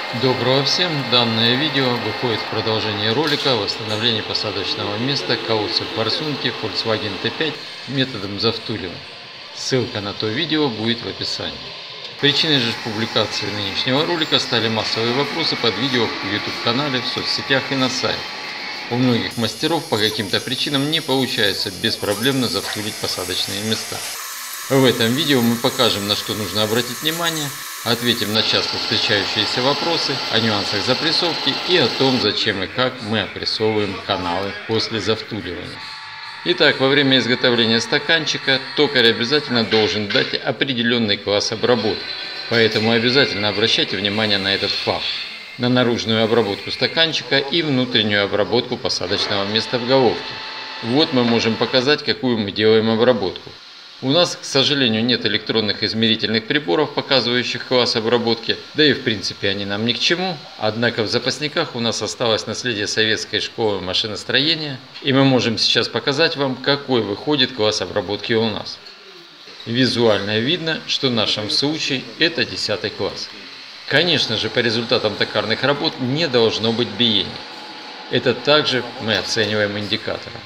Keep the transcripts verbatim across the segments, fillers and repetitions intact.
Доброго всем! Данное видео выходит в продолжение ролика о восстановлении посадочного места каутса форсунки Volkswagen Т пять методом завтуливания. Ссылка на то видео будет в описании. Причиной же публикации нынешнего ролика стали массовые вопросы под видео в YouTube канале, в соцсетях и на сайте. У многих мастеров по каким-то причинам не получается беспроблемно завтулить посадочные места. В этом видео мы покажем, на что нужно обратить внимание, ответим на часто встречающиеся вопросы о нюансах запрессовки и о том, зачем и как мы опрессовываем каналы после завтуливания. Итак, во время изготовления стаканчика токарь обязательно должен дать определенный класс обработки, поэтому обязательно обращайте внимание на этот факт, на наружную обработку стаканчика и внутреннюю обработку посадочного места в головке. Вот мы можем показать, какую мы делаем обработку. У нас, к сожалению, нет электронных измерительных приборов, показывающих класс обработки, да и в принципе они нам ни к чему. Однако в запасниках у нас осталось наследие советской школы машиностроения, и мы можем сейчас показать вам, какой выходит класс обработки у нас. Визуально видно, что в нашем случае это десятый класс. Конечно же, по результатам токарных работ не должно быть биения. Это также мы оцениваем индикатором.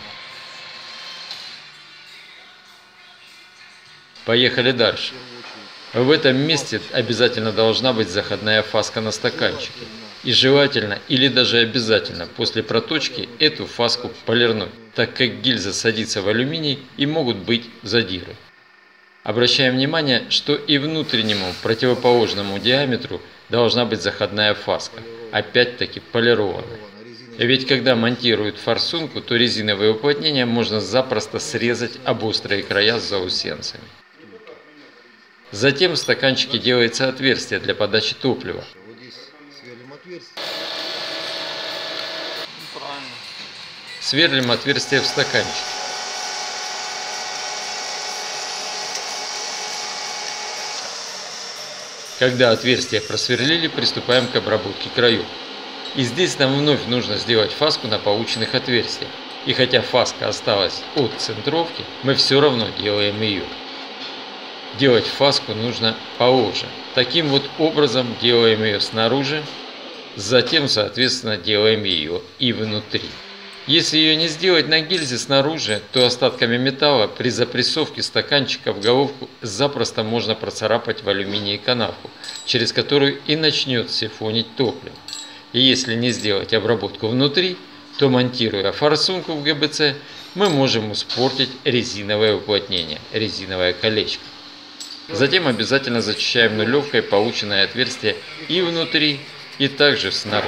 Поехали дальше. В этом месте обязательно должна быть заходная фаска на стаканчике. И желательно или даже обязательно после проточки эту фаску полирнуть, так как гильза садится в алюминий и могут быть задиры. Обращаем внимание, что и внутреннему противоположному диаметру должна быть заходная фаска, опять-таки полированная. Ведь когда монтируют форсунку, то резиновые уплотнения можно запросто срезать об острые края с заусенцами. Затем в стаканчике делается отверстие для подачи топлива. Сверлим отверстие в стаканчике. Когда отверстие просверлили, приступаем к обработке краев. И здесь нам вновь нужно сделать фаску на полученных отверстиях. И хотя фаска осталась от центровки, мы все равно делаем ее. Делать фаску нужно поуже. Таким вот образом делаем ее снаружи, затем, соответственно, делаем ее и внутри. Если ее не сделать на гильзе снаружи, то остатками металла при запрессовке стаканчика в головку запросто можно процарапать в алюминии канавку, через которую и начнет сифонить топливо. И если не сделать обработку внутри, то, монтируя форсунку в Г Б Ц, мы можем испортить резиновое уплотнение, резиновое колечко. Затем обязательно зачищаем нулевкой полученное отверстие и внутри, и также снаружи.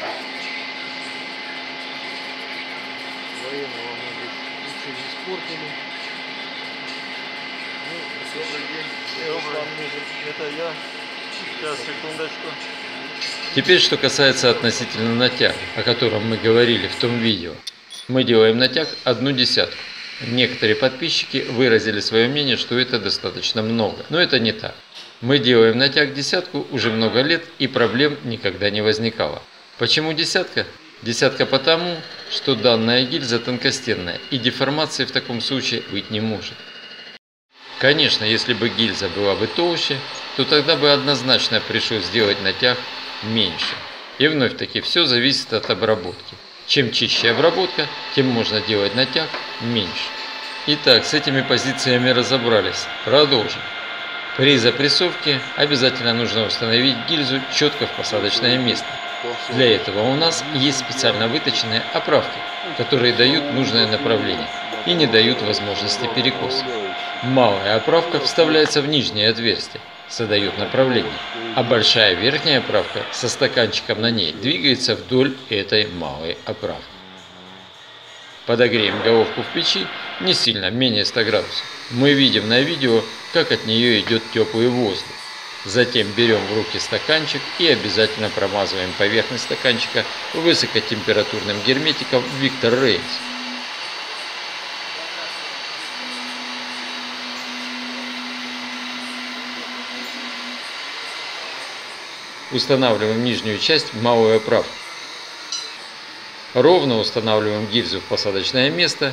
Теперь, что касается относительно натяга, о котором мы говорили в том видео. Мы делаем натяг одну десятку. Некоторые подписчики выразили свое мнение, что это достаточно много, но это не так. Мы делаем натяг десятку уже много лет, и проблем никогда не возникало. Почему десятка? Десятка потому, что данная гильза тонкостенная, и деформации в таком случае быть не может. Конечно, если бы гильза была бы толще, то тогда бы однозначно пришлось сделать натяг меньше. И вновь таки все зависит от обработки. Чем чище обработка, тем можно делать натяг меньше. Итак, с этими позициями разобрались. Продолжим. При запрессовке обязательно нужно установить гильзу четко в посадочное место. Для этого у нас есть специально выточенные оправки, которые дают нужное направление и не дают возможности перекоса. Малая оправка вставляется в нижнее отверстие, задает направление, а большая верхняя оправка со стаканчиком на ней двигается вдоль этой малой оправки. Подогреем головку в печи не сильно, менее ста градусов. Мы видим на видео, как от нее идет теплый воздух. Затем берем в руки стаканчик и обязательно промазываем поверхность стаканчика высокотемпературным герметиком Виктор Рейнс. Устанавливаем нижнюю часть в малую оправку. Ровно устанавливаем гильзу в посадочное место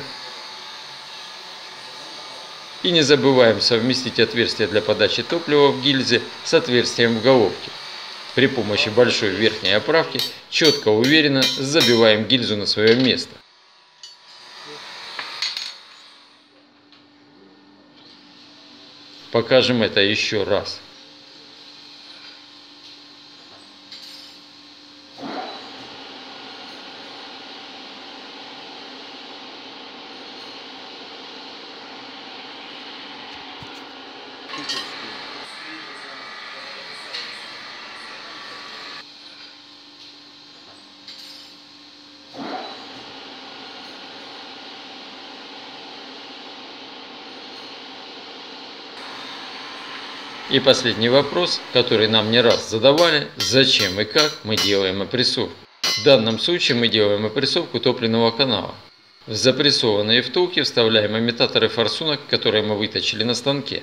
И не забываем совместить отверстие для подачи топлива в гильзе с отверстием в головке. При помощи большой верхней оправки четко, уверенно забиваем гильзу на свое место. Покажем это еще раз. И последний вопрос, который нам не раз задавали: зачем и как мы делаем опрессовку. В данном случае мы делаем опрессовку топливного канала. В запрессованные втулки вставляем имитаторы форсунок, которые мы выточили на станке.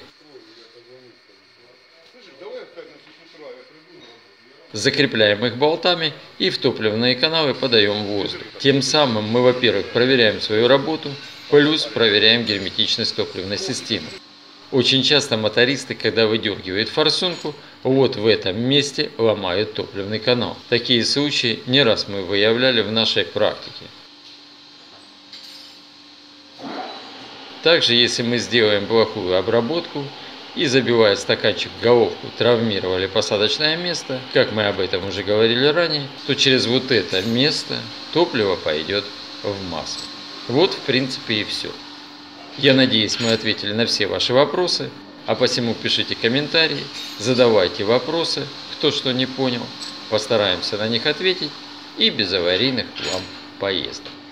Закрепляем их болтами и в топливные каналы подаем воздух. Тем самым мы, во-первых, проверяем свою работу, плюс проверяем герметичность топливной системы. Очень часто мотористы, когда выдергивают форсунку, вот в этом месте ломают топливный канал. Такие случаи не раз мы выявляли в нашей практике. Также, если мы сделаем плохую обработку и, забивая стаканчик в головку, травмировали посадочное место, как мы об этом уже говорили ранее, то через вот это место топливо пойдет в масло. Вот, в принципе, и все. Я надеюсь, мы ответили на все ваши вопросы, а посему пишите комментарии, задавайте вопросы, кто что не понял, постараемся на них ответить и без аварийных вам поездок.